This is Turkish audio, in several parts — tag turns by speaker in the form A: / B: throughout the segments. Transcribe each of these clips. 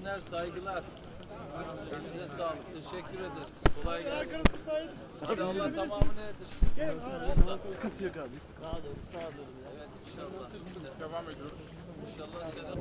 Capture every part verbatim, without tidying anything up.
A: günler, saygılar. Elinize sağlık. Teşekkür ederiz. Kolay gelsin. Hadi Allah tamamını erdirsin.
B: Sıkıntı yok abi.
A: Sağ olun, sağ olun. Evet, inşallah. Biz de devam ediyoruz. İnşallah selam.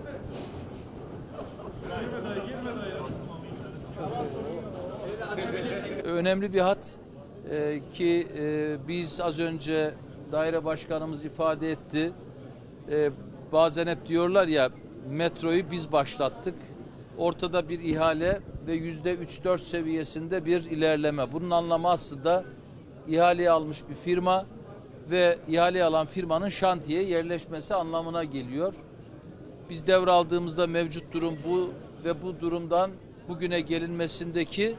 A: Önemli bir hat ee, ki e, biz az önce daire başkanımız ifade etti. Ee, bazen hep diyorlar ya, metroyu biz başlattık. Ortada bir ihale ve yüzde üç dört seviyesinde bir ilerleme. Bunun anlamı aslında ihaleyi almış bir firma ve ihaleyi alan firmanın şantiyeye yerleşmesi anlamına geliyor. Biz devraldığımızda mevcut durum bu ve bu durumdan bugüne gelinmesindeki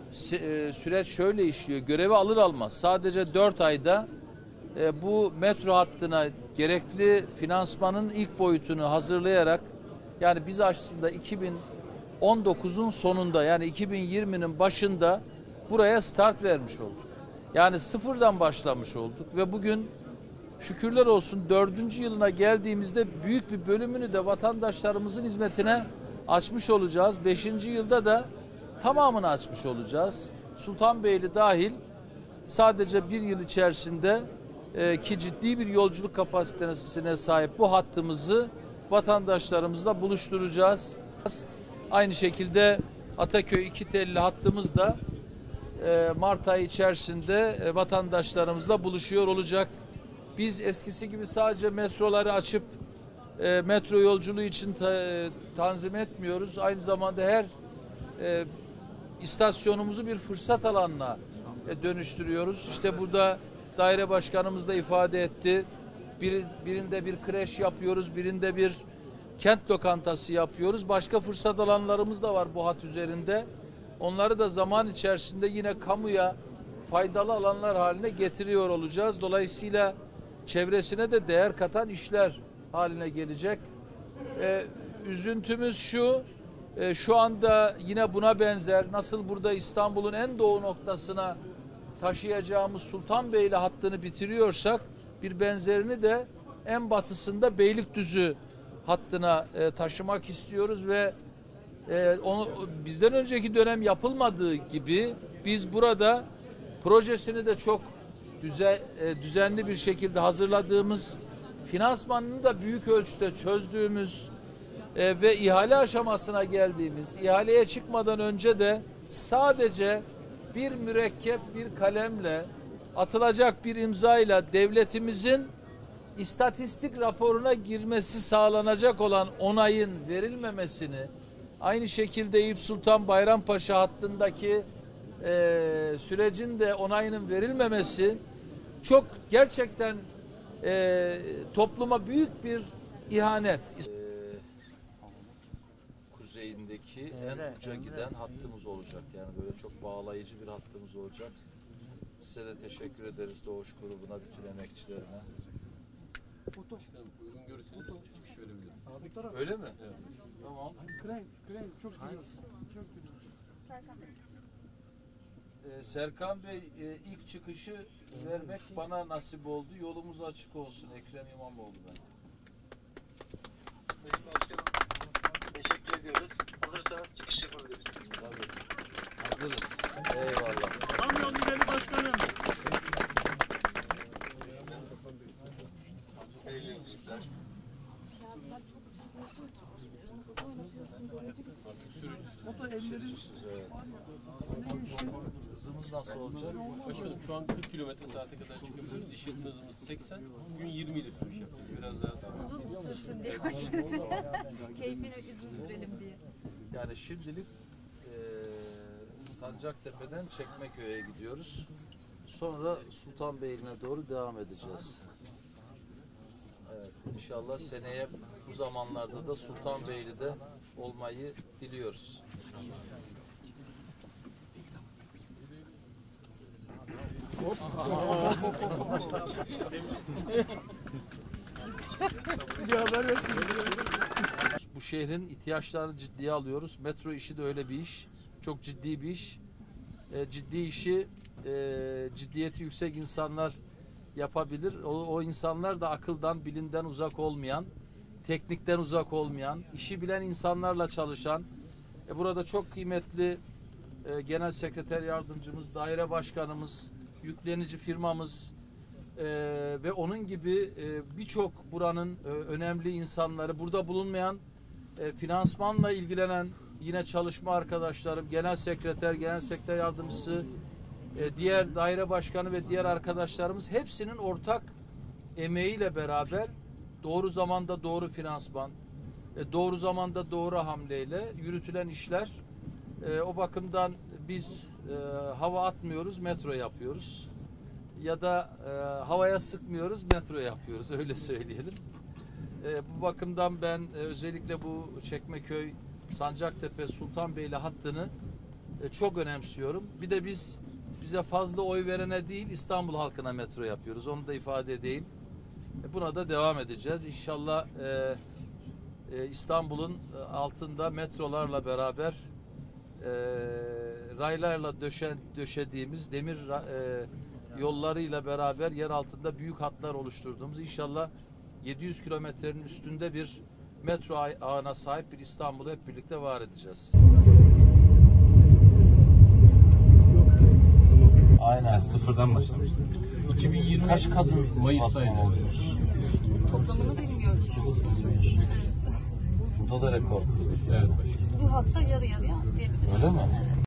A: süreç şöyle işliyor. Görevi alır almaz sadece dört ayda e, bu metro hattına gerekli finansmanın ilk boyutunu hazırlayarak, yani biz aslında iki bin on dokuzun sonunda, yani iki bin yirminin başında buraya start vermiş olduk. Yani sıfırdan başlamış olduk ve bugün şükürler olsun dördüncü yılına geldiğimizde büyük bir bölümünü de vatandaşlarımızın hizmetine açmış olacağız. Beşinci yılda da tamamını açmış olacağız. Sultanbeyli dahil sadece bir yıl içerisinde e, ki ciddi bir yolculuk kapasitesine sahip bu hattımızı vatandaşlarımızla buluşturacağız. Aynı şekilde Ataköy iki telli hattımız da e, Mart ayı içerisinde e, vatandaşlarımızla buluşuyor olacak. Biz eskisi gibi sadece metroları açıp e, metro yolculuğu için ta, e, tanzim etmiyoruz. Aynı zamanda her e, istasyonumuzu bir fırsat alanına e, dönüştürüyoruz. İşte burada daire başkanımız da ifade etti. Bir, birinde bir kreş yapıyoruz, birinde bir kent lokantası yapıyoruz. Başka fırsat alanlarımız da var bu hat üzerinde. Onları da zaman içerisinde yine kamuya faydalı alanlar haline getiriyor olacağız. Dolayısıyla çevresine de değer katan işler haline gelecek. Ee, üzüntümüz şu, e, şu anda yine buna benzer, nasıl burada İstanbul'un en doğu noktasına taşıyacağımız Sultanbeyli hattını bitiriyorsak, bir benzerini de en batısında Beylikdüzü hattına e, taşımak istiyoruz ve e, onu bizden önceki dönem yapılmadığı gibi biz burada projesini de çok düze, e, düzenli bir şekilde hazırladığımız, finansmanını da büyük ölçüde çözdüğümüz e, ve ihale aşamasına geldiğimiz, ihaleye çıkmadan önce de sadece bir mürekkep, bir kalemle, atılacak bir imzayla devletimizin istatistik raporuna girmesi sağlanacak olan onayın verilmemesini, aynı şekilde Eyüp Sultan Bayrampaşa hattındaki e, sürecin de onayının verilmemesi çok gerçekten e, topluma büyük bir ihanet. E, kuzeyindeki en uca giden hattımız olacak. Yani böyle çok bağlayıcı bir hattımız olacak. Size de teşekkür ederiz Doğuş grubuna, bütün emekçilerine.
C: Foto. Uygun görürseniz çıkış verebiliriz.
A: Öyle mi? Evet. Tamam.
B: Kren, kren çok güzel. Çok güzel.
A: Ee, Serkan Bey, e, ilk çıkışı vermek bana nasip oldu. Yolumuz açık olsun Ekrem İmamoğlu ben.
D: Sayın Başkanım, teşekkür ediyoruz. Hazırsanız çıkış yapabiliriz.
A: Tabii. Hazırız. Eyvallah.
B: Tam yol ileri başkanım.
A: Foto elleriniz. Evet. Hızımız nasıl olacak?
C: Başkanım şu an kırk kilometre saate kadar çıkıyoruz. Diş yakın hızımız seksen. Bugün yirmi ile sürüş yapacağız. Biraz daha.
E: Uzun sürsün diye başladım. Keyfine izin sürelim diye.
A: Yani şimdilik e, Sancaktepe'den Çekmeköy'e gidiyoruz. Sonra Sultanbeyli'ne doğru devam edeceğiz. Evet, inşallah seneye bu zamanlarda da Sultanbeyli'de olmayı diliyoruz. Bu şehrin ihtiyaçlarını ciddiye alıyoruz. Metro işi de öyle bir iş. Çok ciddi bir iş. E, ciddi işi e, ciddiyeti yüksek insanlar yapabilir. O, o insanlar da akıldan, bilimden uzak olmayan, teknikten uzak olmayan, işi bilen insanlarla çalışan, E, burada çok kıymetli e, Genel Sekreter Yardımcımız, Daire Başkanımız, yüklenici firmamız e, ve onun gibi e, birçok buranın e, önemli insanları, burada bulunmayan e, finansmanla ilgilenen yine çalışma arkadaşlarım, Genel Sekreter, Genel Sekreter Yardımcısı, e, diğer daire başkanı ve diğer arkadaşlarımız hepsinin ortak emeğiyle beraber doğru zamanda doğru finansman, e, doğru zamanda doğru hamleyle yürütülen işler. E, o bakımdan biz e, hava atmıyoruz, metro yapıyoruz. Ya da e, havaya sıkmıyoruz, metro yapıyoruz, öyle söyleyelim. E, bu bakımdan ben e, özellikle bu Çekmeköy, Sancaktepe, Sultanbeyli hattını e, çok önemsiyorum. Bir de biz bize fazla oy verene değil, İstanbul halkına metro yapıyoruz. Onu da ifade edeyim. E, buna da devam edeceğiz. İnşallah e, e, İstanbul'un e, altında metrolarla beraber e, raylarla döşen, döşediğimiz demir e, yollarıyla beraber yer altında büyük hatlar oluşturduğumuz, inşallah yedi yüz kilometrenin üstünde bir metro ağına sahip bir İstanbul'u hep birlikte var edeceğiz. Aynen.
F: Sıfırdan başlamıştık.
C: iki bin yirmi
A: Kaç kadın
C: Mayıs'taydı.
E: Toplamını bilmiyorum.
A: Burada da rekor.
C: Evet.
E: Bu hatta yarı yarıya diyebiliriz.
A: Öyle mi?